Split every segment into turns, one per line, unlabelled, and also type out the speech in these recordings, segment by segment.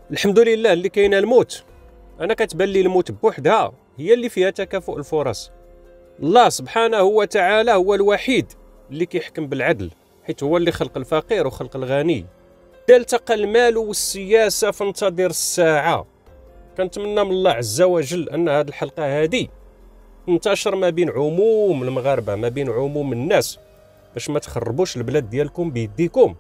الحمد لله اللي كاينه الموت. انا كتبان لي الموت بوحدها هي اللي فيها تكافؤ الفرص. الله سبحانه وتعالى هو الوحيد اللي كيحكم بالعدل، حيت هو اللي خلق الفقير وخلق الغني. إذا التقى المال والسياسه فانتظر الساعه. كنتمنى من الله عز وجل ان هذه الحلقه هذه تنتشر ما بين عموم المغاربه، ما بين عموم الناس، باش ما تخربوش البلاد ديالكم بيديكم.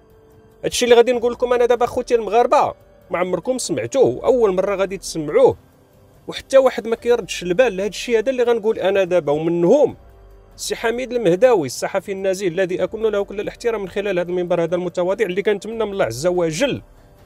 هادشي اللي غادي نقول لكم انا دابا خوتي المغاربه ما عمركم سمعتوه، اول مره غادي تسمعوه، وحتى واحد ما كيردش البال لهذا الشيء هذا اللي غنقول انا دابا. ومنهم السي حميد المهداوي الصحفي النزيه الذي اكن له كل الاحترام من خلال هذا المنبر هذا المتواضع، اللي كنتمنى من الله عز وجل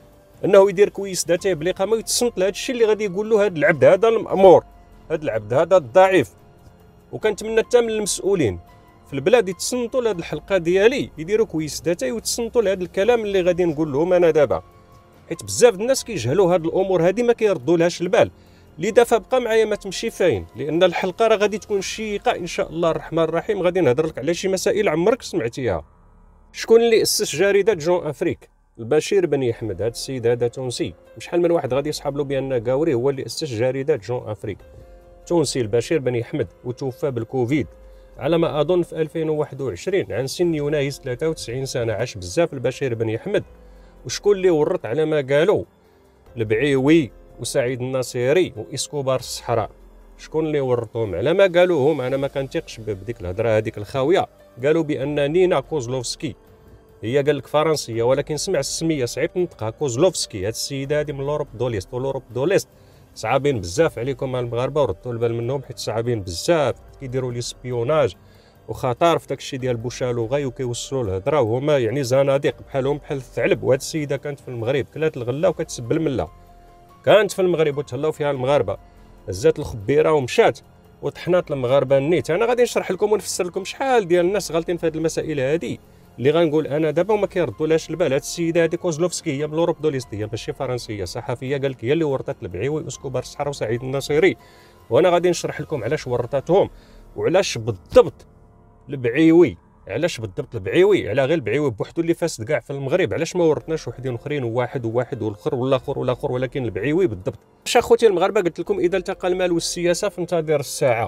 انه يدير كويس ذاته بالاقامه ويتصنت لهذا الشيء اللي غادي يقول له هذا العبد هذا المامور، هذا العبد هذا الضعيف. وكنتمنى حتى من المسؤولين في البلاد يتصنتوا لهذه الحلقه ديالي، يديروا كويس ذاته ويتصنتوا لهذا الكلام اللي غادي نقول لهم انا دابا، حيت بزاف الناس كيجهلوا هذه الامور هذه ما كيردوا لهاش البال. لذا فبقى معايا ما تمشي فاين، لان الحلقه راه غادي تكون شيقه ان شاء الله الرحمن الرحيم. غادي نهضر لك على شي مسائل عمرك سمعتيها. شكون اللي اسس جريده جون افريك؟ البشير بن احمد. هذا السيد هذا تونسي، شحال من واحد غادي يصحاب له بان كاوري هو اللي اسس جريده جون افريك. تونسي البشير بن احمد، وتوفى بالكوفيد على ما اظن في 2021 عن سن يناهز 93 سنه. عاش بزاف البشير بن احمد. وشكون اللي ورط على ما قالوا؟ البعيوي وسعيد الناصيري واسكوبار الصحراء. شكون اللي ورطهم على ما قالوهم؟ انا ما كنتيقش بديك الهضره هذيك الخاويه. قالوا بان نينا كوزلوفسكي، هي قال لك فرنسيه ولكن سمع السميه صعيب تنطقها، كوزلوفسكي. هاد السيده هذه من لوروب دوليست، ولوروب دوليست صعابين بزاف عليكم المغاربه، وردوا البال منهم حيت صعابين بزاف، كيديروا لي سبيوناج وخطر في داكشي ديال بوشالوغاي وكيوصلوا الهضره، وهما يعني زناديق بحالهم بحال الثعلب. وهاد السيده كانت في المغرب، كلات الغله وكتسب المله، كانت في المغرب وتهلاو فيها المغاربه، هزات الخبيره ومشات وطحنات المغاربه النيت. انا غادي نشرح لكم ونفسر لكم شحال ديال الناس غالطين في هذه المسائل هذه اللي غنقول انا دابا وما كيردوا لهاش البال. هاد السيده هذه كوزلوفسكي هي من لوروب دوليست، هي ماشي فرنسيه، صحفيه قال لك هي اللي ورطت البعيوي واسكوبار الصحراء وسعيد الناصيري. وانا غادي نشرح لكم علاش ورطتهم وعلاش بالضبط البعيوي، علاش بالضبط البعيوي، على غير البعيوي بوحدو اللي فاسد كاع في المغرب، علاش ما ورطناش وحدين اخرين وواحد والاخر والاخر، ولكن البعيوي بالضبط. اش اخوتي المغاربه قلت لكم اذا التقى المال والسياسه فانتظر الساعه.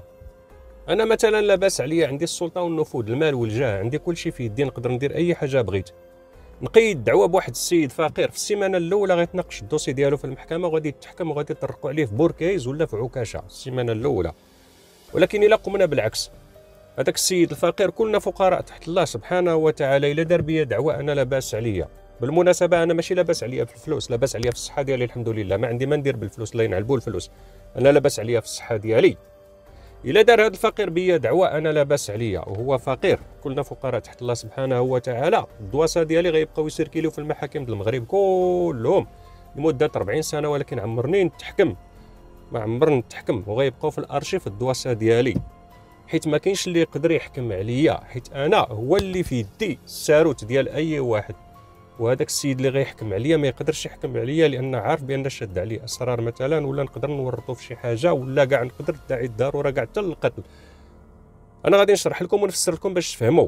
انا مثلا لاباس عليا، عندي السلطه والنفوذ، المال والجاه، عندي كل شيء في يدي، نقدر ندير اي حاجه بغيت. نقيد دعوه بواحد السيد فقير في السيمانه الاولى غيتناقش الدوسي ديالو في المحكمه وغادي يتحكم وغادي يطرقوا عليه في بوركايز ولا في عكاشه السيمانه الاولى. ولكن الا قمنا بالعكس، هذاك السيد الفقير كلنا فقراء تحت الله سبحانه وتعالى، الا دار بيا دعوه انا لاباس عليا. بالمناسبه انا ماشي لاباس عليا في الفلوس، لاباس عليا في الصحه ديالي الحمد لله، ما عندي ما ندير بالفلوس، الله ينعلبوا الفلوس، انا لاباس عليا في الصحه ديالي. الا دار هذا الفقير بيا دعوه انا لاباس عليا وهو فقير، كلنا فقراء تحت الله سبحانه وتعالى، الدواسه ديالي غيبقاو يسيركيليو في المحاكم ديال المغرب كلهم لمده 40 سنه، ولكن عمرني نتحكم، ما عمرني نتحكم، وغيبقاو في الارشيف الدواسه ديالي، حيت ما كاينش اللي يقدر يحكم عليا، حيت انا هو اللي في يدي الساروت ديال اي واحد. وهذاك السيد اللي غيحكم عليا ما يقدرش يحكم عليا، لان عارف بان شاد عليه اسرار مثلا، ولا نقدر نورطو في شي حاجه، ولا كاع نقدر ندعي الضروره كاع حتى للقتل. انا غادي نشرح لكم ونفسر لكم باش تفهموا.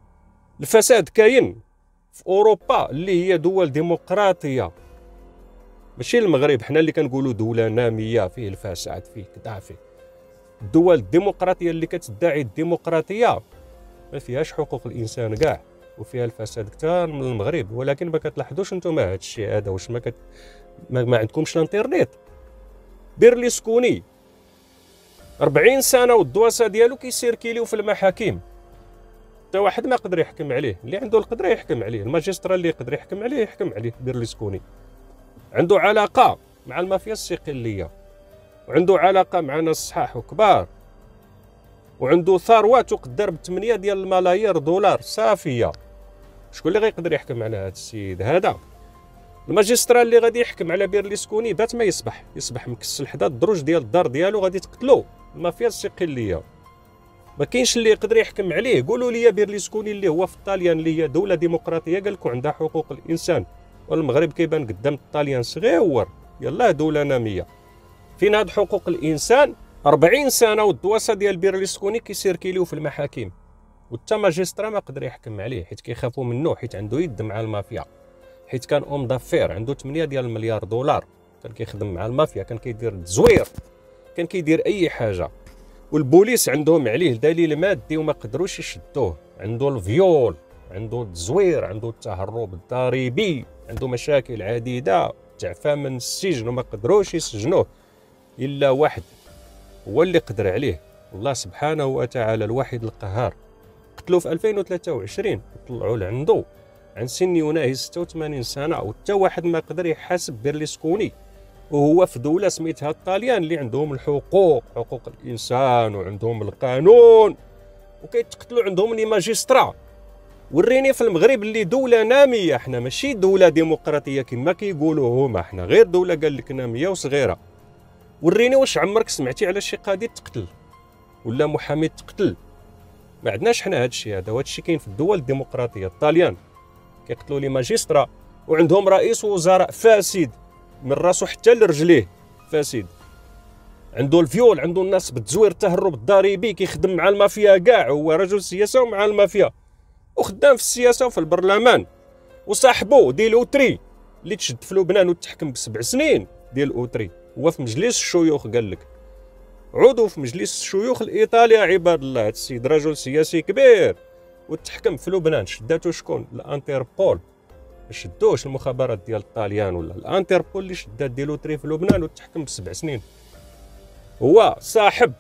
الفساد كاين في اوروبا اللي هي دول ديمقراطيه، ماشي المغرب حنا اللي كنقولوا دوله ناميه فيه الفساد فيه كذا فيه. الدول الديمقراطيه اللي كتدعي الديمقراطيه ما فيهاش حقوق الانسان كاع، وفيها الفساد كثار من المغرب. ولكن ما كتلاحظوش نتوما هذا الشيء هذا؟ واش ما عندكمش الانترنت؟ بيرلسكوني 40 سنه والدواسه ديالو كيسيركيليو في المحاكم، حتى واحد ما يقدر يحكم عليه. اللي عنده القدره يحكم عليه، الماجسترا اللي يقدر يحكم عليه يحكم عليه. بيرلسكوني عنده علاقه مع المافيا الصقليه، وعنده علاقه مع ناس صحاح وكبار، وعنده ثروه تقدر ب8 ديال الملايير دولار صافيه. شكون اللي غيقدر يحكم على هذا السيد هذا؟ الماجسترا اللي غادي يحكم على بيرلسكوني بات ما يصبح مكسل حدا الدروج ديال الدار ديالو، غادي تقتلو المافيا الصقليه. ما كاينش اللي يقدر يحكم عليه. قولوا لي بيرلسكوني اللي هو في الطاليان اللي هي دوله ديمقراطيه قال لكم عندها حقوق الانسان، والمغرب كيبان قدام الطاليان صغيور، يلاه دوله ناميه، فين هاد حقوق الانسان؟ 40 سنه والدواسه ديال بيرلسكوني كيسيركيليو في المحاكم، وتا ماجسترا ما قدر يحكم عليه حيت كيخافوا منه، حيت عنده يد مع المافيا، حيت كان اوم دافير عنده 8 ديال المليار دولار، كان كيخدم مع المافيا، كان كيدير التزوير، كان كيدير اي حاجه، والبوليس عندهم عليه دليل مادي وما قدروش يشدوه. عنده الفيول، عنده التزوير، عنده التهرب الضريبي، عنده مشاكل عديده، تعفى من السجن وما قدروش يسجنوه الا واحد هو اللي قدر عليه، الله سبحانه وتعالى الواحد القهار. قتلوه في 2023 وطلعوا لعنده عن سن يناهز 86 سنه، وحتى واحد ما قدر يحاسب بيرلسكوني، وهو في دوله سميتها الطاليان اللي عندهم الحقوق، حقوق الانسان، وعندهم القانون، وكيتقتلوا عندهم لي ماجسترا. وريني في المغرب اللي دوله ناميه، احنا ماشي دوله ديمقراطيه كما كيقولوا هما، احنا غير دوله قال لك ناميه وصغيره. وريني واش عمرك سمعتي على شي قاضي تقتل ولا محامي تقتل؟ ما عندناش حنا هذا الشيء هذا، وهذا الشيء كاين في الدول الديمقراطيه. الطاليان كيقتلوا لي ماجسترا وعندهم رئيس وزراء فاسد من راسو حتى لرجليه فاسد، عنده الفيول، عنده الناس بالتزوير، التهرب الضريبي، كيخدم مع المافيا كاع، هو رجل سياسه ومع المافيا، وخدام في السياسه وفي البرلمان. وصاحبو ديال اوتري اللي تشد في لبنان وتحكم ب7 سنين ديال اوتري، هو في مجلس الشيوخ، قال لك عضو في مجلس الشيوخ الايطالي. عباد الله، هذا السيد رجل سياسي كبير وتحكم في لبنان. شداتو شكون؟ الانتربول، ما شدوش المخابرات ديال الطاليان ولا الانتربول اللي شدات ديال اوتري في لبنان وتحكم ب7 سنين. هو صاحب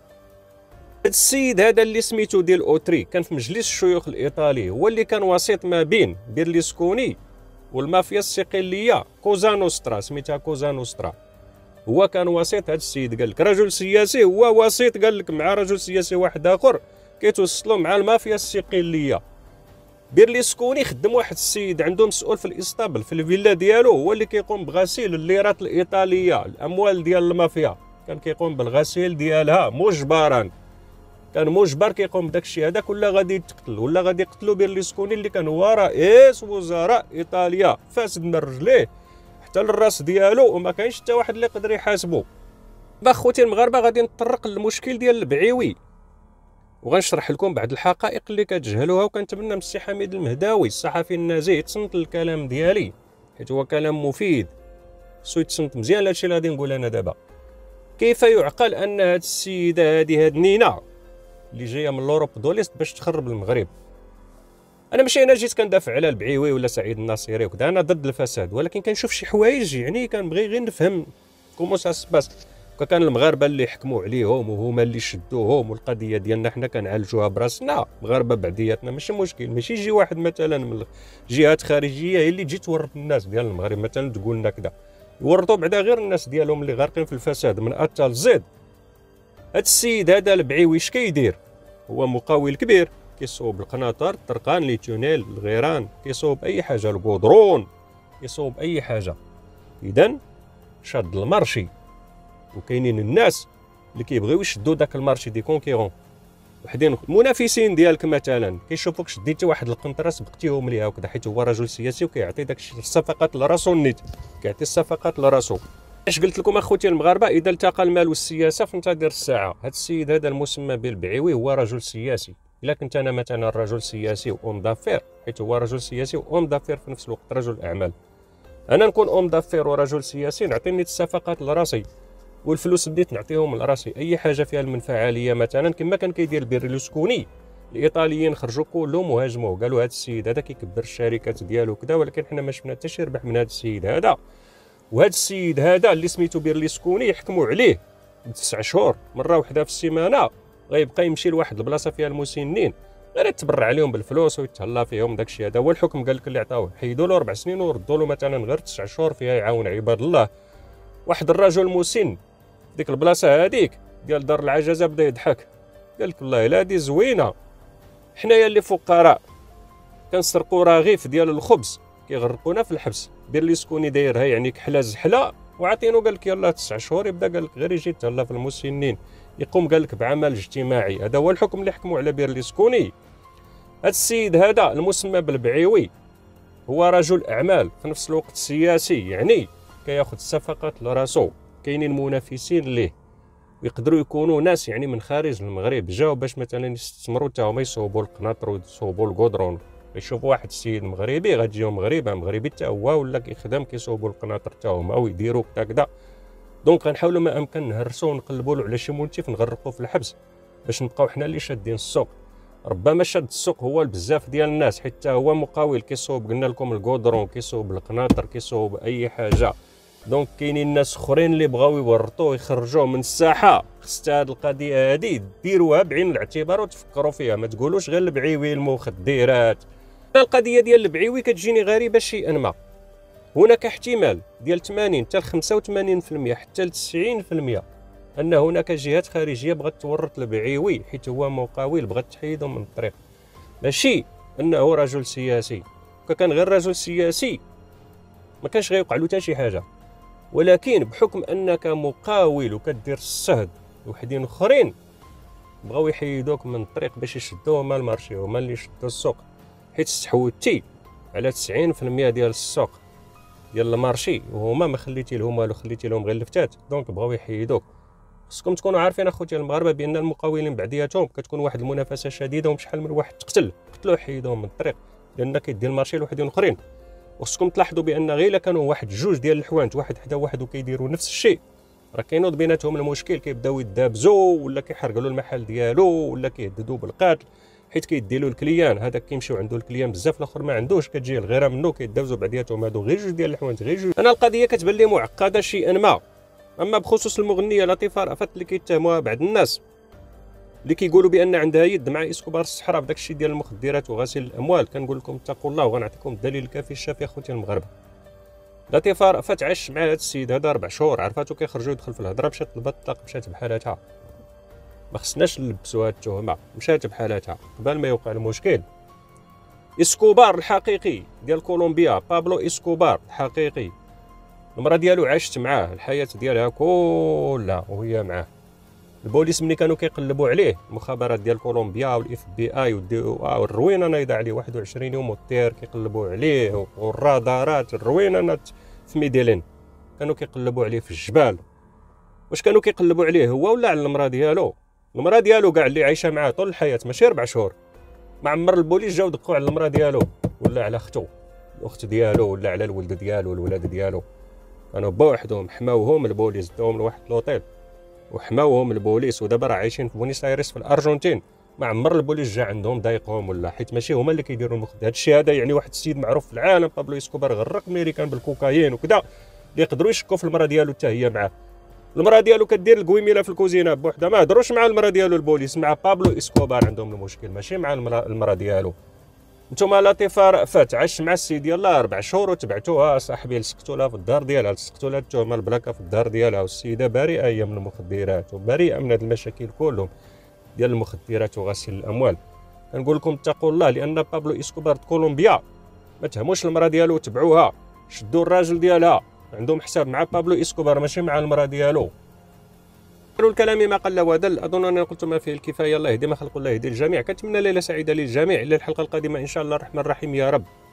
هذا السيد هذا اللي سميتو ديال اوتري، كان في مجلس الشيوخ الايطالي، هو اللي كان وسيط ما بين بيرلسكوني والمافيا الصقليه كوزا نوسترا، سميتها كوزا نوسترا. هو كان وسيط. هذا السيد قال لك رجل سياسي، هو وسيط قال لك مع رجل سياسي واحد اخر كيتوصلوا مع المافيا الصقليه. بيرلسكوني خدم واحد السيد عنده مسؤول في الاسطبل في الفيلا ديالو، هو اللي كيقوم بغسيل الليرات الايطاليه، الاموال ديال المافيا، كان كيقوم بالغسيل ديالها مجبرا، كان مجبر كيقوم بداك الشيء هذاك، ولا غادي يتقتل ولا غادي يقتلوا بيرلسكوني اللي كان هو رئيس وزراء ايطاليا، فاسد من رجليه حتى للراس ديالو، وما كاينش حتى واحد اللي يقدر يحاسبه. باخوتي المغاربه غادي نتطرق للمشكل ديال البعيوي، وغنشرح لكم بعض الحقائق اللي كتجهلوها، وكنتمنى من السي حميد المهداوي الصحفي النزيه يتصنت الكلام ديالي، حيت هو كلام مفيد، خصو يتصنت مزيان لهادشي اللي غادي نقول انا دابا. كيف يعقل ان هاد السيده هاد نينا اللي جايه من لوروب دوليست باش تخرب المغرب؟ انا ماشي انا جيت كندافع على البعيوي ولا سعيد الناصري وكذا، انا ضد الفساد، ولكن كنشوف شي حوايج يعني كنبغي غير نفهم كومون سا سباس. كان المغاربه اللي حكموا عليهم وهما اللي شدوهم، والقضيه ديالنا حنا كنعالجوها براسنا مغاربه بعدياتنا، ماشي مشكل. ماشي يجي واحد مثلا من جهات خارجيه هي اللي تجي تورط الناس ديال المغرب مثلا تقول لنا كذا، يورطوا بعدا غير الناس ديالهم اللي غارقين في الفساد من ا حتى لزد. هاد السيد هذا البعيوي اش كيدير؟ هو مقاول كبير، كيصوب القناطر، الطرقان، لي تونيل، الغيران، كيصوب اي حاجه، البودرون، كيصوب اي حاجه. اذا شاد المارشي، وكاينين الناس اللي كيبغيو يشدوا داك المارشي دي كونكيرون، وحدين المنافسين ديالك مثلا كيشوفوك شديتي واحد القنطره سبقتيهم ليها وكذا، حيت هو رجل سياسي وكيعطي داك الصفقات لراسو، النيت كيعطي الصفقات لراسو. اش قلت لكم اخوتي المغاربه؟ اذا التقى المال والسياسه فانتظر الساعه. هذا السيد هذا المسمى بالبعيوي هو رجل سياسي. الا كنت انا مثلا رجل سياسي واوم دافير، حيت هو رجل سياسي واوم دافير في نفس الوقت، رجل اعمال، انا نكون اوم دافير ورجل سياسي، نعطيني الصفقات لراسي والفلوس بديت نعطيهم لراسي. اي حاجه فيها المنفعليه مثلا كما كان كيدير بيرلسكوني، الايطاليين خرجوا كلهم وهاجموه، قالوا هذا السيد هذا كيكبر الشركات ديالو كذا، ولكن حنا ما شفنا حتى شي ربح من هذا السيد هذا. وهذا السيد هذا اللي سميتو بيرلسكوني يحكموا عليه 9 شهور مره واحده في السيمانه، غيبقى يمشي لواحد البلاصه فيها المسنين غير يتبرع عليهم بالفلوس ويتهلا فيهم. داكشي هذا هو الحكم قال لك اللي عطاوه، حيدوا له 4 سنين وردوا له مثلا غير 9 شهور فيها يعاون عباد الله. واحد الرجل مسن ديك البلاصه هذيك ديال دار العجزه بدا يضحك، قال لك والله الا هذه زوينه، حنايا اللي فقراء كنسرقوا رغيف ديال الخبز كيغرقونا في الحبس، بيرلسكوني دايرها يعني كحله زحله وعاطينو قال لك يلاه 9 شهور يبدا قال لك غير يجي يتهلا في المسنين، يقوم قال لك بعمل اجتماعي. هذا هو الحكم اللي حكموا على بيرلسكوني. هذا السيد هذا المسمى بالبعيوي هو رجل اعمال في نفس الوقت سياسي، يعني كياخذ الصفقات لراسو. كاينين منافسين ليه ويقدروا يكونوا ناس يعني من خارج المغرب جاوا باش مثلا يستثمروا حتى هما يصوبوا القناطر ويصوبوا الكودرون يشوف واحد السيد مغربي غتجيهم مغربي حتى هو ولا كيخدم كيصوبوا القناطر حتى هما ويديروا كذا. دونك غنحاولوا ما امكن نهرسوا ونقلبوا له على شي مونتيف نغرقوا في الحبس باش نبقاو حنا اللي شادين السوق. ربما شاد السوق هو بزاف ديال الناس، حتى هو مقاول كيصوب، قلنا لكم الكودرون، كيصوب القناطر، كيصوب اي حاجه. دونك كاينين ناس اخرين اللي بغاو يورطوه يخرجوه من الساحه. خص هذه القضيه هذه ديروها بعين الاعتبار وتفكروا فيها، ما تقولوش غير البعيوي المخدرات. القضيه ديال البعيوي كتجيني غريبه شيئا ما. هناك احتمال ديال 80 حتى 85% حتى 90% ان هناك جهات خارجيه بغات تورط البعيوي حيت هو مقاول، بغات تحيده من الطريق. ماشي انه رجل سياسي، كان غير رجل سياسي ما كانش غيوقع له حتى شي حاجه، ولكن بحكم انك مقاول وكدير الصهد وحدين اخرين بغاو يحيدوك من الطريق باش يشدوه هما المارشي، هما اللي يشدوا السوق، حيت استحوذتي على 90% ديال السوق ديال المارشي وهما ما خليتي لهم والو، خليتي لهم غير الفتات. دونك بغاو يحيدوك. خصكم تكونوا عارفين اخوتي المغاربه بان المقاولين بعدياتهم كتكون واحد المنافسه شديده، وشحال من واحد قتلوه حيدوهم من الطريق لان كيدير المارشي لوحدين اخرين. وخصكم تلاحظوا بان غير الا كانوا واحد جوج ديال الحوانت واحد حدا واحد وكيديروا نفس الشيء، راه كاينوض بيناتهم المشكل، كيبداو يدابزوا ولا كيحرقوا له المحل ديالو ولا كيهددوا بالقتل حيت كيديروا الكليان. هذاك كيمشيو عنده الكليان بزاف، الاخر ما عندوش، كتجي الغيره منه، كيدابزوا بعدياتهم. هادو غير جوج ديال الحوانت، غير جوج. انا القضيه كتبان لي معقده شيئا ما. اما بخصوص المغنيه لطيفه رأفت اللي كيتهموها بعض الناس اللي كيقولوا بان عندها يد مع اسكوبار الصحراء في داك الشيء ديال المخدرات وغسيل الاموال، كنقول لكم اتقوا الله وغنعطيكم الدليل الكافي الشافي اخوتي المغاربه. لطيفه رأفت عاش مع هذا السيد هذا 4 شهور، عرفاتو كيخرجوا يدخل في الهضره، مشات طلبات الطلاق، مشات بحالاتها. ما خصناش نلبسوا هذه التهمه، مشات بحالاتها قبل ما يوقع المشكل. اسكوبار الحقيقي ديال كولومبيا، بابلو اسكوبار الحقيقي، المراه ديالو عاشت معاه الحياه ديالها كلها وهي معاه. البوليس ملي كانوا كيقلبوا عليه، المخابرات ديال كولومبيا والاف بي اي والروينه نايضه عليه 21 يوم والطير كيقلبوا عليه، والرادارات الروينه في ميديلين كانوا كيقلبوا عليه في الجبال. واش كانوا كيقلبوا عليه هو ولا على المراه ديالو؟ المراه ديالو كاع اللي عايشه معاه طول الحياه، ماشي 4 شهور. ما عمر البوليس جاو دقوا على المراه ديالو ولا على اختو، الاخت ديالو، ولا على الولد ديالو الولاد ديالو. كانوا بوحدهم، حماوهم البوليس، داوهم لواحد لوطيل وحماوهم البوليس، ودابا راه عايشين في بونيس ايرس في الارجنتين. ما عمر البوليس جا عندهم ضايقهم ولا، حيت ماشي هما اللي كيديروا المخدرات. هذا الشيء هذا يعني واحد السيد معروف في العالم، بابلو اسكوبار، غرق ميريكان بالكوكايين وكذا، اللي يقدروا يشكوا في المراه ديالو حتى هي معاه. المراه ديالو كدير الكويميله في الكوزينه بوحدها، ما هضروش مع المراه ديالو البوليس، مع بابلو اسكوبار عندهم المشكل، ماشي مع المراه ديالو. نتوما لطيفه رأفت عاش مع السيد يلاه 4 شهور وتبعتوها صاحبي، لصقتوا لها في الدار ديالها، لصقتوا لها التهمه البلاكه في الدار ديالها، والسيده بريئه هي من المخدرات وبريئه من هاد المشاكل كلهم ديال المخدرات وغسيل الاموال. كنقول لكم اتقوا الله، لان بابلو اسكوبار كولومبيا ما تهموش المراه ديالو، تبعوها، شدوا الراجل ديالها، عندهم حساب مع بابلو اسكوبار ماشي مع المراه ديالو. الكلام ما قل ودل، اظن انني قلت ما فيه الكفايه. الله يهدي ما خلق، الله يهدي الجميع. كنتمنى ليله سعيده للجميع، الى الحلقه القادمه ان شاء الله الرحمن الرحيم يا رب.